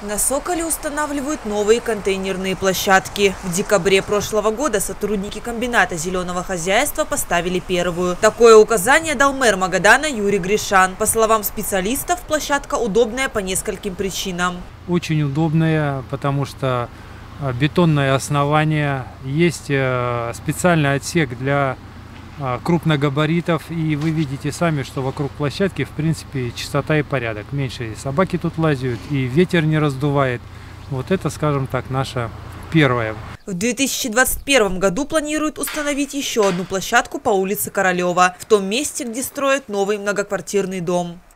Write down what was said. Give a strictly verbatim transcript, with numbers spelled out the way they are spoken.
На Соколе устанавливают новые контейнерные площадки. В декабре прошлого года сотрудники комбината зеленого хозяйства поставили первую. Такое указание дал мэр Магадана Юрий Гришан. По словам специалистов, площадка удобная по нескольким причинам. Очень удобная, потому что бетонное основание, есть специальный отсек для крупногабаритов, и вы видите сами, что вокруг площадки в принципе чистота и порядок. Меньше собаки тут лазят, и ветер не раздувает. Вот это, скажем так, наша первая. В две тысячи двадцать первом году планируют установить еще одну площадку по улице Королева, в том месте, где строят новый многоквартирный дом.